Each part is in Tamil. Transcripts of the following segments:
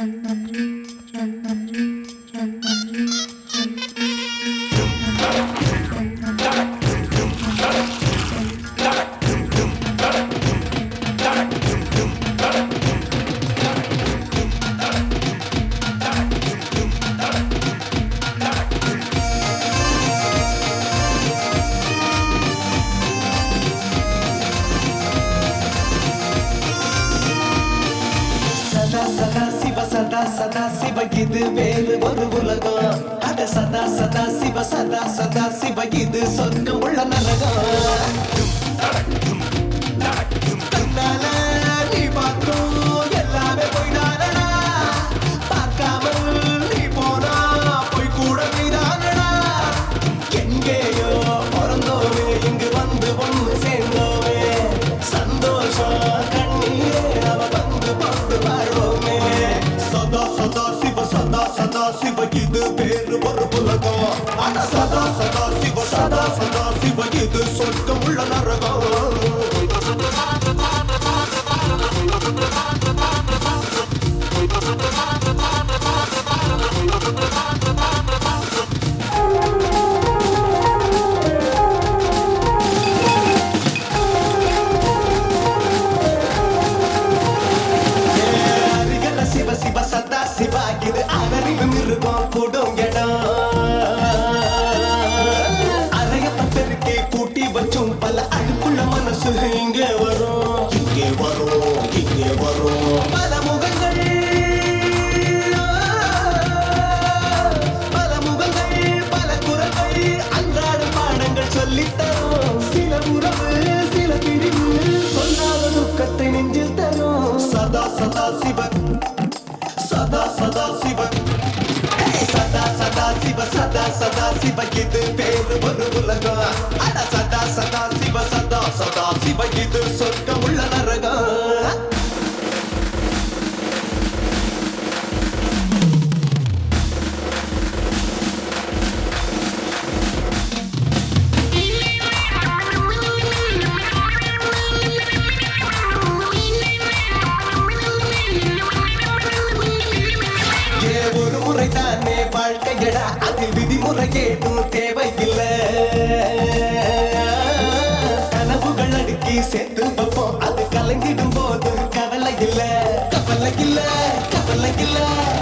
Sadha Sadha Siva இது வேறு ஒரு உலகம் அட Sadha Sadha Siva Sadha Sadha Siva இது சொர்க்கம் உள்ள நரகம் கண்ணால நீ பார்க்கும் எல்லாமே போய்தானடா பார்க்காமல் நீ போனா போய் கூட நீதானடா எங்கேயோ பிறந்தோமே இங்கு வந்து ஒன்று சேர்ந்தோமே சந்தோஷம் கண்ணீரே அவ வந்து பார்த்து வாழ்வோமே Sadha Sadha Siva Sadha Sadha Siva இது வேறு ஒரு உலகம் அட Sadha Sadha Siva Sadha Sadha Siva இது சொர்க்கம் உள்ள நரகம் Siva Sadha Siva இது அவரிலும் இருக்கும் கூடும் இடம் அறையத்த பெருக்கி கூட்டி வச்சும் பல அழுக்குள்ள மனசு இங்கே வரும் இங்கே வரும் இங்கே வரும் பல முகங்கள் பல குரல்கள் அன்றாட பாடங்கள் சொல்லித்தரும் சில உறவு சில பிரிவு சொல்லாத துக்கத்தை நெஞ்சில் தரும் Sadha Sadha Siva Sadha Sadha Siva Sadha Sadha Siva Sadha Sadha Siva இது வேறு ஒரு உலகம் அட Sadha Sadha Siva Sadha Sadha Siva இது சொர்க்கம் உள்ள நரகம் தானே வாழ்க்கையடா அதில் விதிமுறை ஏதும் தேவையில்லை கனவுகள் அடுக்கி சேர்த்து வைப்போம் அது கலங்கிடும் போது கவலை இல்ல கவலை இல்ல கவலை இல்ல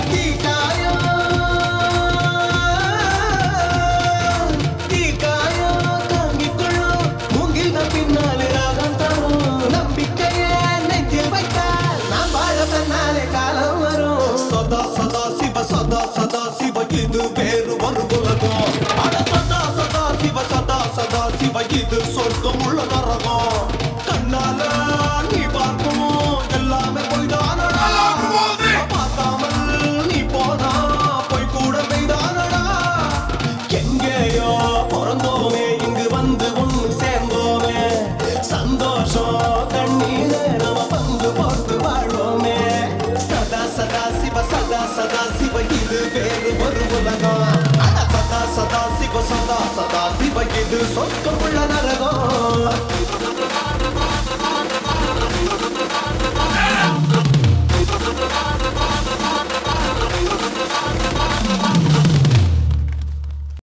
தீக்காயோ தாங்கிக்கொள்ளும் மூங்கில் பின்னாலே ராகம் தரும் நம்பிக்கையே நெஞ்சில் வைத்தால் நாம் வாழ தன்னாலே காலம் வரும் Sadha Sadha Siva Sadha Sadha Siva இது வேறு ஒரு உலகம் அட Sadha Sadha Siva Sadha Sadha Siva இது சொர்க்கம் உள்ள நரகம் கண்ணால நீ பார்க்கும் எல்லாமே போய்தானடா பார்க்காமல் நீ போனா போய் கூட மெய்தானடா எங்கேயோ பிறந்தோமே இங்கு வந்து ஒன்று சேர்ந்தோமே சந்தோஷம் கண்ணீரே நம்ம பங்கு போட்டு வாழ்வோமே Sadha Sadha Siva Sadha Sadha Siva இது வேறு ஒரு உலகம் அட Sadha Sadha Siva Sadha Sadha Siva இது சொர்க்கம் உள்ள